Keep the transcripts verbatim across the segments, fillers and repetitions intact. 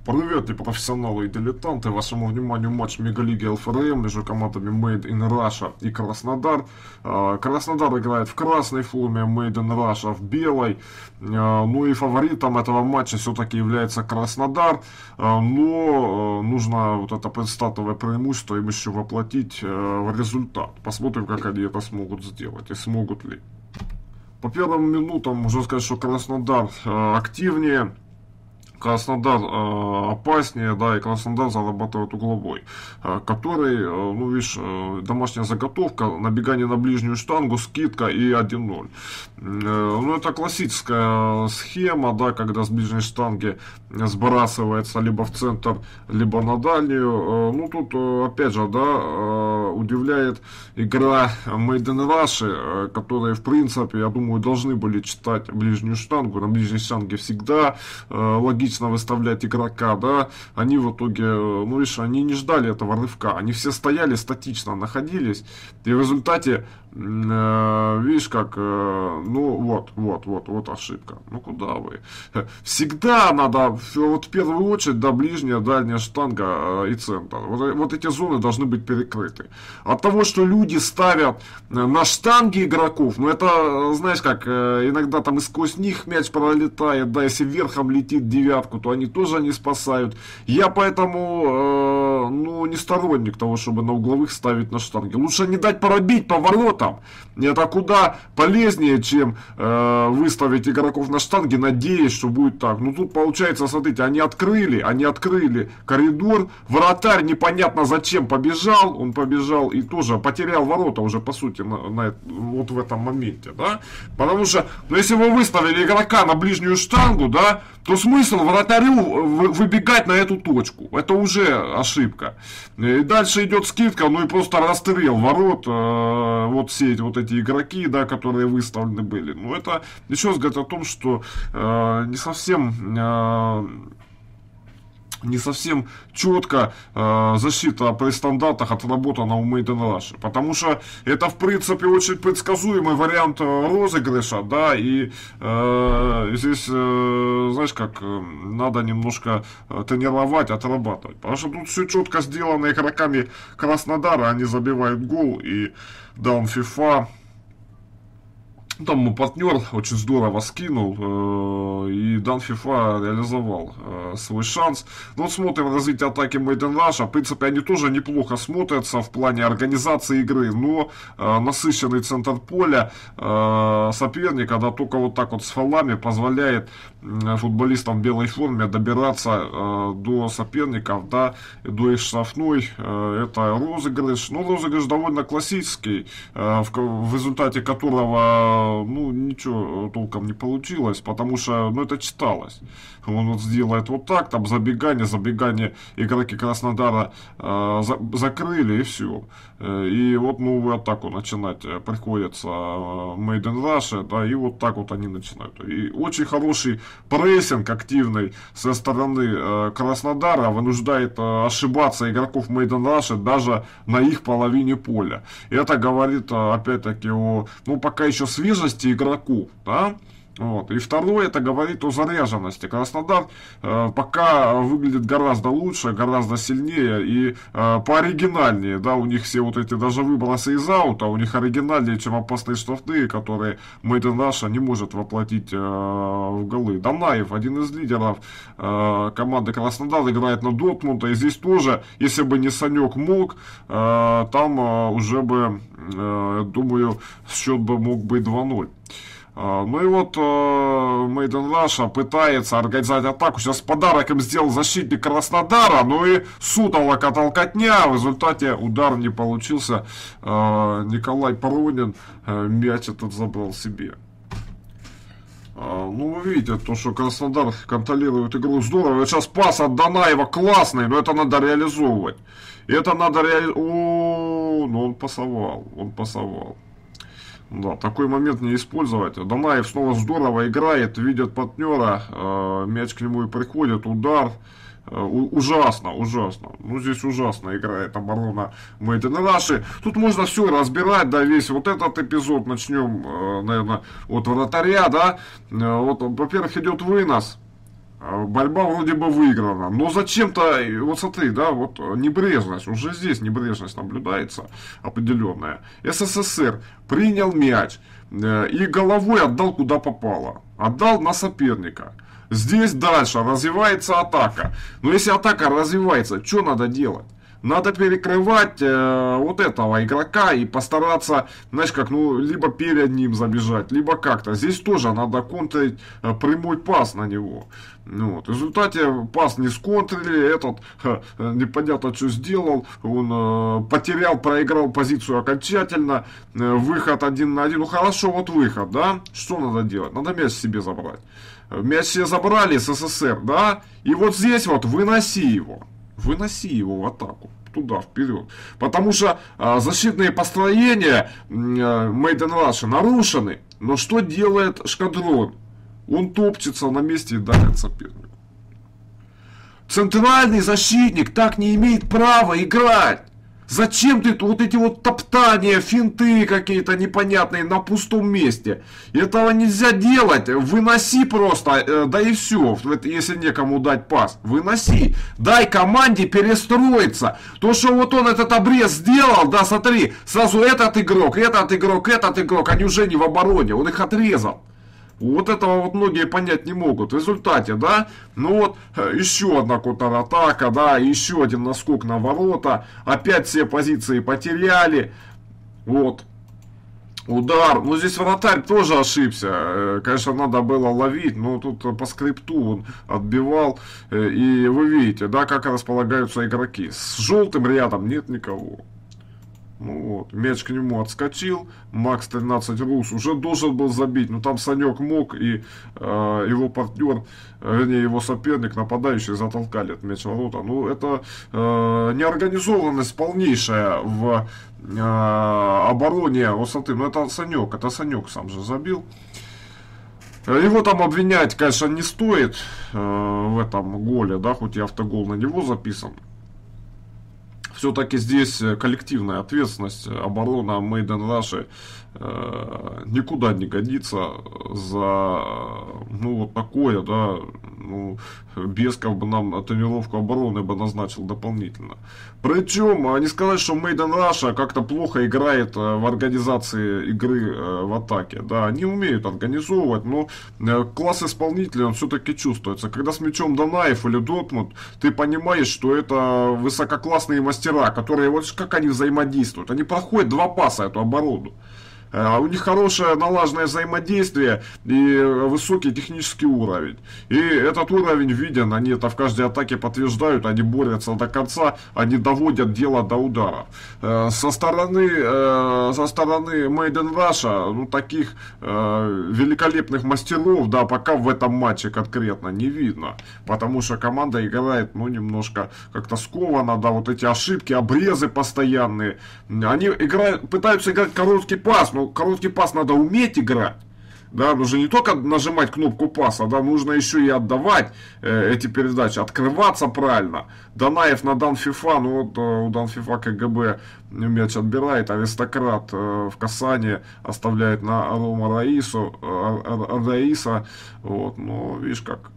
Привет, непрофессионалы и дилетанты. Вашему вниманию матч Мегалиги эл эф эр эм между командами Made in Russia и Краснодар. Краснодар играет в красной форме, Made in Russia в белой. Ну и фаворитом этого матча все-таки является Краснодар. Но нужно вот это предстартовое преимущество им еще воплотить в результат. Посмотрим, как они это смогут сделать и смогут ли. По первым минутам можно сказать, что Краснодар активнее. Краснодар э, опаснее, да, и Краснодар зарабатывает угловой, э, который, э, ну, видишь, э, домашняя заготовка, набегание на ближнюю штангу, скидка и один ноль. Э, ну, это классическая схема, да, когда с ближней штанги сбрасывается либо в центр, либо на дальнюю. Э, ну, тут, э, опять же, да, э, удивляет игра Made in Russia, э, которые, в принципе, я думаю, должны были читать ближнюю штангу. На ближней штанге всегда э, логично выставлять игрока, да, они в итоге, ну, видишь, они не ждали этого рывка, они все стояли статично, находились, и в результате, э, видишь, как, э, ну, вот, вот, вот, вот ошибка, ну, куда вы, всегда надо, вот в первую очередь, да, ближняя, дальняя штанга э, и центр, вот, вот эти зоны должны быть перекрыты. От того, что люди ставят на штанги игроков, ну, это, знаешь, как, э, иногда там и сквозь них мяч пролетает, да, если верхом летит девятка, то они тоже не спасают. Я поэтому, э, ну, не сторонник того, чтобы на угловых ставить на штанги. Лучше не дать пробить по воротам. Это куда полезнее, чем э, выставить игроков на штанги, надеясь, что будет так. Ну, тут получается, смотрите, они открыли, они открыли коридор. Вратарь непонятно зачем побежал. Он побежал и тоже потерял ворота уже, по сути, на, на, вот в этом моменте, да. Потому что, ну, если вы выставили игрока на ближнюю штангу, да, то смысл вратарю выбегать на эту точку. Это уже ошибка. И дальше идет скидка, ну и просто расстрел ворот. Э, вот все эти вот эти игроки, да, которые выставлены были. Ну, это еще раз говорит о том, что э, не совсем... Э, не совсем четко э, защита при стандартах отработана у Made in Russia. Потому что это, в принципе, очень предсказуемый вариант розыгрыша, да, и э, здесь, э, знаешь, как, э, надо немножко э, тренировать, отрабатывать. Потому что тут все четко сделано игроками Краснодара, они забивают гол, и даун FIFA. Там мой партнер очень здорово скинул, э, и дан FIFA реализовал э, свой шанс. Но вот смотрим развитие атаки Made in Russia. В принципе, они тоже неплохо смотрятся в плане организации игры, но э, насыщенный центр поля э, соперника, да, только вот так вот с фолами позволяет э, футболистам в белой форме добираться э, до соперников, да, до их штрафной. Э, это розыгрыш. Ну, розыгрыш довольно классический, э, в, в результате которого, ну, ничего толком не получилось, потому что, ну, это читалось. Он вот сделает вот так, там забегание, забегание, игроки Краснодара э, за, закрыли, и все. И вот новую атаку начинать приходится Made in Russia, да, и вот так вот они начинают. И очень хороший прессинг активный со стороны э, Краснодара вынуждает э, ошибаться игроков Made in Russia даже на их половине поля. И это говорит, опять-таки, о, ну, пока еще свежести игроков, да. Вот. И второе, это говорит о заряженности. Краснодар э, пока выглядит гораздо лучше, гораздо сильнее и э, пооригинальнее, да, у них все вот эти даже выбросы из аута, у них оригинальнее, чем опасные штрафные, которые Made in Russia не может воплотить э, в голы. Данаев, один из лидеров э, команды Краснодар, играет на Дортмунда, и здесь тоже, если бы не Санек мог, э, там э, уже бы, э, думаю, счет бы мог быть два ноль. Ну и вот э, Made in Russia пытается организовать атаку. Сейчас подарок им сделал защитник Краснодара. Ну и сутолока толкотня. В результате удар не получился. Э, Николай Пронин э, мяч этот забрал себе. Э, ну вы видите, то, что Краснодар контролирует игру здорово. Сейчас пас от Данаева классный, но это надо реализовывать. Это надо реализовать. О, ну он пасовал. Он пасовал. Да, такой момент не использовать. Данаев снова здорово играет, видит партнера, э, мяч к нему и приходит, удар. Э, ужасно, ужасно. Ну, здесь ужасно играет оборона Made in Russia. Тут можно все разбирать, да, весь вот этот эпизод. Начнем, э, наверное, от вратаря, да. Э, вот, во-первых, идет вынос. Борьба вроде бы выиграна, но зачем-то, вот смотри, да, вот небрежность, уже здесь небрежность наблюдается определенная. СССР принял мяч и головой отдал куда попало, отдал на соперника. Здесь дальше развивается атака, но если атака развивается, что надо делать? Надо перекрывать э, вот этого игрока и постараться, знаешь, как, ну, либо перед ним забежать, либо как-то. Здесь тоже надо контрить э, прямой пас на него. Ну, вот. В результате пас не сконтрили, этот э, непонятно что сделал, он э, потерял, проиграл позицию окончательно, э, выход один на один. Ну, хорошо, вот выход, да? Что надо делать? Надо мяч себе забрать. Мяч себе забрали с СССР, да? И вот здесь вот выноси его. Выноси его в атаку, туда, вперед. Потому что а, защитные построения а, Made in Russia нарушены. Но что делает Шкадрон? Он топчется на месте и давит сопернику. Центральный защитник так не имеет права играть. Зачем ты вот эти вот топтания, финты какие-то непонятные на пустом месте? Этого нельзя делать. Выноси просто, да и все, если некому дать пас. Выноси. Дай команде перестроиться. То, что вот он этот обрез сделал, да, смотри, сразу этот игрок, этот игрок, этот игрок, они уже не в обороне, он их отрезал. Вот этого вот многие понять не могут. В результате, да, ну вот, еще одна контратака, да, еще один наскок на ворота. Опять все позиции потеряли. Вот. Удар. Ну, здесь вратарь тоже ошибся. Конечно, надо было ловить, но тут по скрипту он отбивал. И вы видите, да, как располагаются игроки. С желтым рядом нет никого. Ну вот, мяч к нему отскочил, Макс тринадцать Рус уже должен был забить, но там Санек мог, и э, его партнер, вернее его соперник, нападающий, затолкали этот мяч в ворота. Ну это э, неорганизованность полнейшая в э, обороне высоты, но это Санек, это Санек сам же забил. Его там обвинять, конечно, не стоит э, в этом голе, да, хоть и автогол на него записан. Все-таки здесь коллективная ответственность, оборона Made in Russia э, никуда не годится за, ну, вот такое, да, ну, Бесков бы нам тренировку обороны бы назначил дополнительно. Причем, не сказать, что Made in Russia как-то плохо играет в организации игры в атаке, да, они умеют организовывать, но класс исполнителя, он все-таки чувствуется. Когда с мячом Данаев или Дортмунд, ты понимаешь, что это высококлассные мастера, которые, вот как они взаимодействуют, они проходят два паса эту оборону. У них хорошее налаженное взаимодействие и высокий технический уровень. И этот уровень виден, они это в каждой атаке подтверждают, они борются до конца, они доводят дело до удара. Со стороны, со стороны Made in Russia, ну, таких великолепных мастеров, да, пока в этом матче конкретно не видно. Потому что команда играет, ну, немножко как-то скованно, да, вот эти ошибки, обрезы постоянные. Они играют, пытаются играть короткий пас, но короткий пас надо уметь играть. Да, нужно не только нажимать кнопку паса, да, нужно еще и отдавать э, эти передачи, открываться правильно. Данаев на Данфифа, ну вот э, у Данфифа КГБ мяч отбирает, Аристократ э, в касании оставляет на Рома Раису, э, Раиса, вот, ну, видишь как,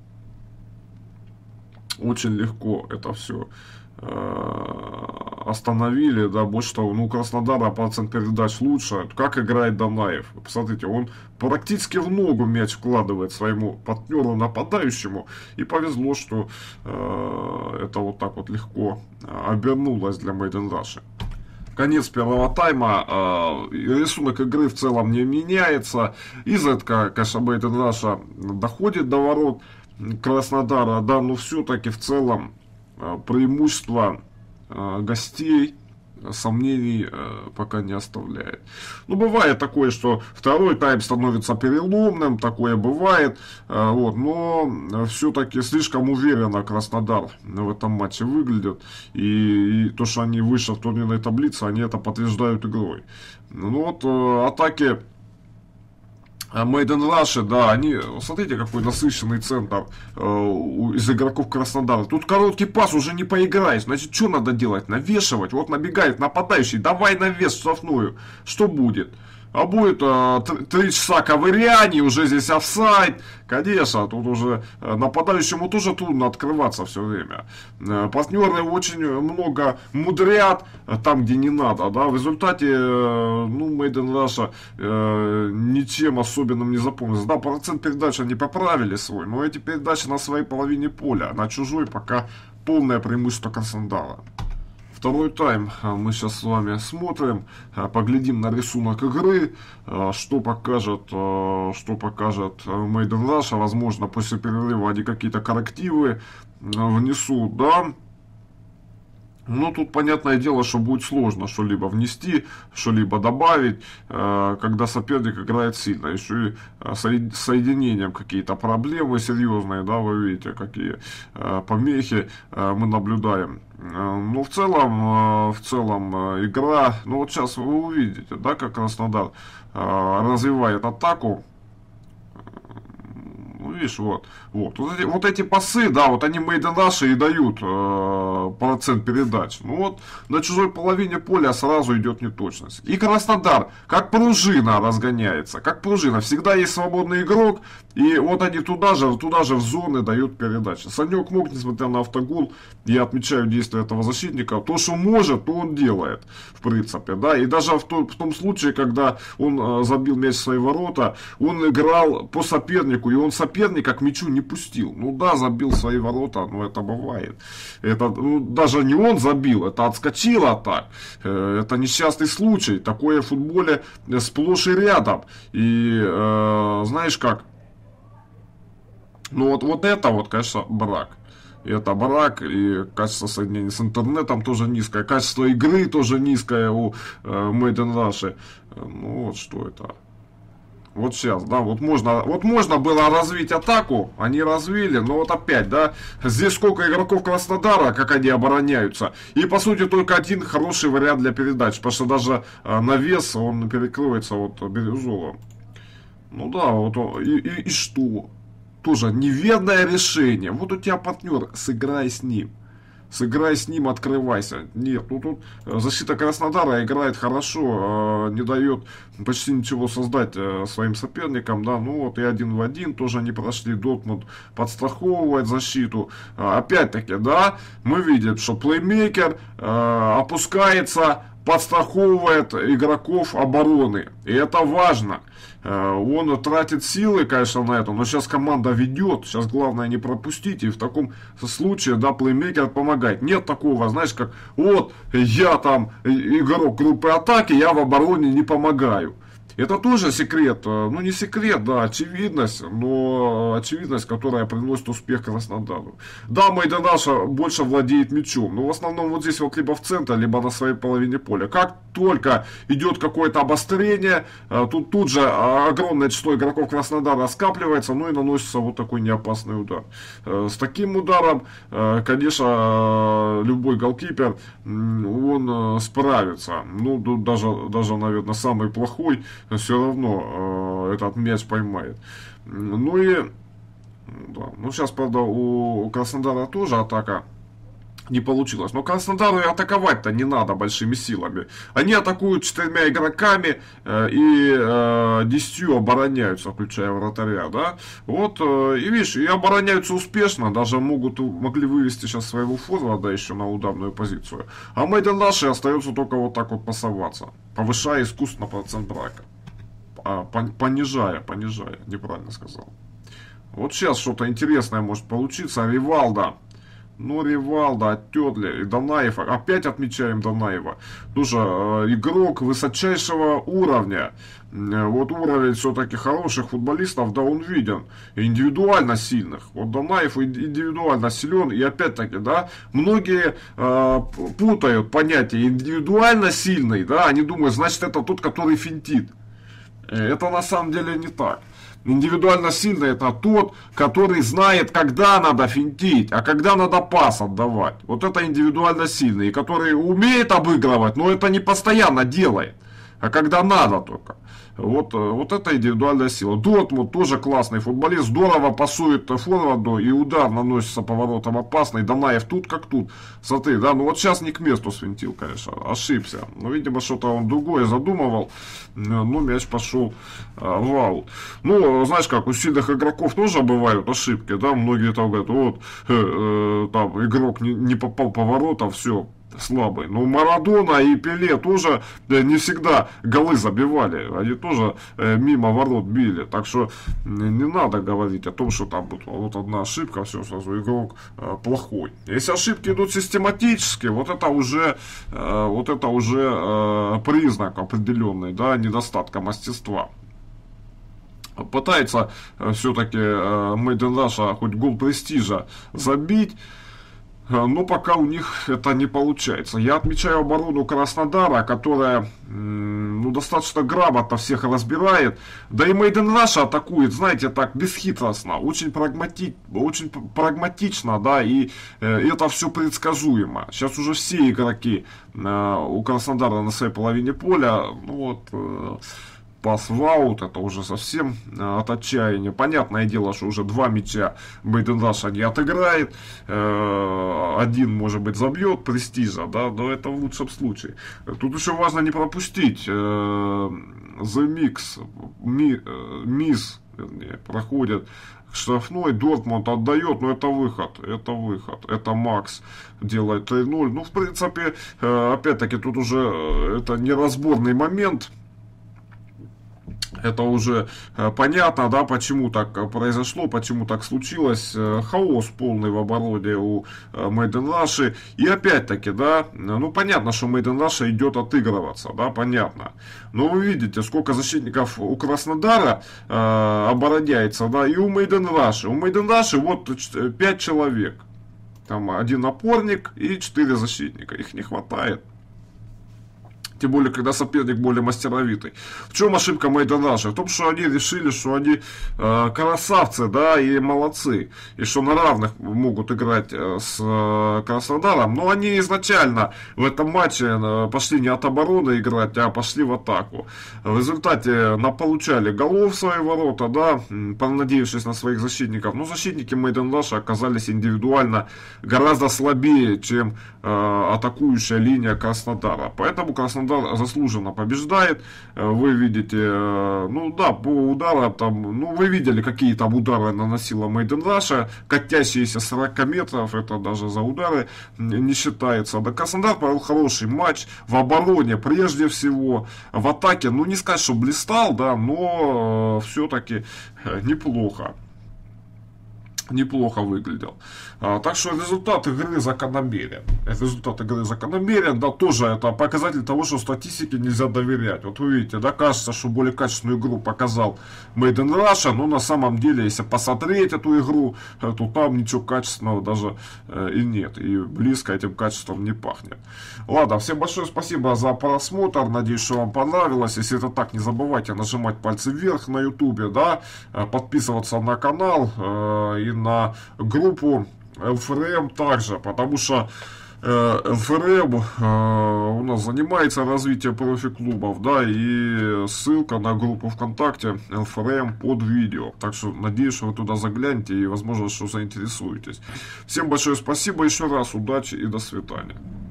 очень легко это все остановили, да, больше того, ну, у Краснодара процент передач лучше. Как играет Данаев? Посмотрите, он практически в ногу мяч вкладывает своему партнеру нападающему, и повезло, что э, это вот так вот легко обернулось для Made in Russia. Конец первого тайма, э, рисунок игры в целом не меняется. Изредка, конечно, Made in Russia доходит до ворот Краснодара, да, но все-таки в целом преимущество э, гостей сомнений э, пока не оставляет. Ну, бывает такое, что второй тайм становится переломным, такое бывает, э, вот, но все-таки слишком уверенно Краснодар в этом матче выглядит, и, и то, что они выше в турнирной таблице, они это подтверждают игрой. Ну вот, э, атаки Made in Russia, да, они, смотрите, какой насыщенный центр э, из игроков Краснодара. Тут короткий пас, уже не поиграешь. Значит, что надо делать? Навешивать. Вот набегает нападающий, давай навес в штрафную. Что будет? А будет э, три часа ковыряний, уже здесь офсайд. Конечно, тут уже нападающему тоже трудно открываться все время. Э, партнеры очень много мудрят там, где не надо. Да? В результате, э, ну, Made in Russia э, ничем особенным не запомнился. Да, процент передач они поправили свой, но эти передачи на своей половине поля, на чужой пока полное преимущество Краснодара. Второй тайм мы сейчас с вами смотрим, поглядим на рисунок игры, что покажет, что покажет Made in Russia. Возможно, после перерыва они какие-то коррективы внесут, да. Ну, тут понятное дело, что будет сложно что-либо внести, что-либо добавить, когда соперник играет сильно. Еще и с соединением какие-то проблемы серьезные, да, вы видите, какие помехи мы наблюдаем. Ну, в целом, в целом игра, ну вот сейчас вы увидите, да, как Краснодар развивает атаку. Ну, видишь, вот, вот, вот эти, вот эти пасы, да, вот они Made in Russia и дают э, процент передач. Ну вот, на чужой половине поля сразу идет неточность. И Краснодар, как пружина разгоняется, как пружина, всегда есть свободный игрок, и вот они туда же, туда же в зоны дают передачи. Санек мог, несмотря на автогол, я отмечаю действия этого защитника, то, что может, то он делает, в принципе, да, и даже в, то, в том случае, когда он э, забил мяч в свои ворота, он играл по сопернику, и он соперника к мячу не пустил. Ну да, забил свои ворота, но это бывает. Это, ну, даже не он забил, это отскочило так. Это несчастный случай. Такое в футболе сплошь и рядом. И э, знаешь как? Ну вот, вот это вот, конечно, брак. Это брак, и качество соединения с интернетом тоже низкое. Качество игры тоже низкое у э, Made in Russia. Ну вот что это. Вот сейчас, да, вот можно, вот можно было развить атаку, они развили, но вот опять, да, здесь сколько игроков Краснодара, как они обороняются, и по сути только один хороший вариант для передач, потому что даже э, навес, он перекрывается вот бирюзовым. Ну да, вот, и, и, и что? Тоже неверное решение, вот у тебя партнер, сыграй с ним. Сыграй с ним, открывайся. Нет, ну тут защита Краснодара играет хорошо, не дает почти ничего создать своим соперникам, да, ну вот и один в один тоже не прошли, Дортмунд подстраховывает защиту. Опять-таки, да, мы видим, что плеймейкер опускается, подстраховывает игроков обороны, и это важно. Он тратит силы, конечно, на это, но сейчас команда ведет, сейчас главное не пропустить, и в таком случае, да, плеймейкер помогает. Нет такого, знаешь, как, вот, я там игрок группы атаки, я в обороне не помогаю. Это тоже секрет, ну не секрет, да, очевидность, но очевидность, которая приносит успех Краснодару. Да, Made in Russia больше владеет мячом, но в основном вот здесь вот либо в центре, либо на своей половине поля. Как только идет какое-то обострение, тут, тут же огромное число игроков Краснодара скапливается, ну и наносится вот такой неопасный удар. С таким ударом, конечно, любой голкипер, он справится, ну даже, даже наверное, самый плохой, все равно э, этот мяч поймает. Ну и да, ну сейчас, правда, у Краснодара тоже атака не получилось. Но Краснодару и атаковать-то не надо большими силами. Они атакуют четырьмя игроками э, и э, десятью обороняются, включая вратаря, да. Вот, э, и видишь, и обороняются успешно, даже могут, могли вывести сейчас своего форварда еще на ударную позицию. А Made in Russia остается только вот так вот пасоваться, повышая искусственно процент брака. А, понижая, понижая, неправильно сказал. Вот сейчас что-то интересное может получиться. Ривалдо. Ну, Ривалдо оттерли. И Данаев. Опять отмечаем Данаева. Тоже э, игрок высочайшего уровня. Э, вот уровень все-таки хороших футболистов, да, он виден. Индивидуально сильных. Вот Данаев индивидуально силен. И опять-таки, да, многие э, путают понятие индивидуально сильный, да. Они думают, значит, это тот, который финтит. Это на самом деле не так. Индивидуально сильный это тот, который знает, когда надо финтить, а когда надо пас отдавать. Вот это индивидуально сильный, который умеет обыгрывать, но это не постоянно делает, а когда надо только. Вот, вот это индивидуальная сила. Дортмунд тоже классный футболист, здорово пасует форварду, и удар наносится поворотом опасный. Данаев тут как тут. Смотри, да, ну вот сейчас не к месту свинтил, конечно, ошибся. Но, видимо, что-то он другое задумывал, но мяч пошел а, в аут. Ну, знаешь как, у сильных игроков тоже бывают ошибки, да, многие там говорят, вот, э, э, там, игрок не, не попал по воротам, все, слабый. Но Марадона и Пеле тоже не всегда голы забивали. Они тоже э, мимо ворот били. Так что не надо говорить о том, что там вот, вот одна ошибка, все, сразу игрок э, плохой. Если ошибки идут систематически, вот это уже, э, вот это уже э, признак определенный, да, недостатка мастерства. Пытается э, все-таки э, Made in Russia хоть гол престижа забить, но пока у них это не получается. Я отмечаю оборону Краснодара, которая ну, достаточно грамотно всех разбирает. Да и Made in Russia атакует, знаете, так бесхитростно, очень, прагмати... очень прагматично, да, и э, это все предсказуемо. Сейчас уже все игроки э, у Краснодара на своей половине поля, ну вот... Э, пас в аут, это уже совсем э, от отчаяния. Понятное дело, что уже два мяча Made in Russia не отыграет. Э, один, может быть, забьет престижа, да, но это в лучшем случае. Тут еще важно не пропустить. Э, The Mix, ми, э, Мисс, вернее, проходит штрафной, Дортмунд отдает, но это выход, это выход, это Макс делает три ноль. Ну, в принципе, э, опять-таки, тут уже э, это неразборный момент. Это уже э, понятно, да, почему так произошло, почему так случилось. Э, хаос полный в обороне у э, Made in Russia. И опять-таки, да, ну понятно, что Made in Russia идет отыгрываться, да, понятно. Но вы видите, сколько защитников у Краснодара э, обороняется, да, и у Made in Russia. У Made in Russia вот пять человек. Там один опорник и четыре защитника. Их не хватает. Тем более, когда соперник более мастеровитый. В чем ошибка Made in Russia? В том, что они решили, что они э, красавцы, да, и молодцы. И что на равных могут играть э, с э, Краснодаром. Но они изначально в этом матче э, пошли не от обороны играть, а пошли в атаку. В результате наполучали голов в свои ворота, да, понадеявшись на своих защитников. Но защитники Made in Russia оказались индивидуально гораздо слабее, чем э, атакующая линия Краснодара. Поэтому Краснодар заслуженно побеждает. Вы видите, ну да, по ударам там, ну вы видели, какие там удары наносила Made in Russia, катящиеся сорок метров, это даже за удары не считается. Да, Краснодар провел хороший матч в обороне прежде всего, в атаке, ну не сказать, что блистал, да, но все-таки неплохо. Неплохо выглядел. А, так что результат игры закономерен. Результат игры закономерен, да, тоже это показатель того, что статистике нельзя доверять. Вот вы видите, да, кажется, что более качественную игру показал Made in Russia, но на самом деле, если посмотреть эту игру, то там ничего качественного даже э, и нет. И близко этим качеством не пахнет. Ладно, всем большое спасибо за просмотр. Надеюсь, что вам понравилось. Если это так, не забывайте нажимать пальцы вверх на ютубе, да, подписываться на канал э, и на группу эл эф эр эм также, потому что э, эл эф эр эм э, у нас занимается развитием профи-клубов, да, и ссылка на группу ВКонтакте эл эф эр эм под видео. Так что надеюсь, что вы туда заглянете и, возможно, что заинтересуетесь. Всем большое спасибо еще раз, удачи и до свидания.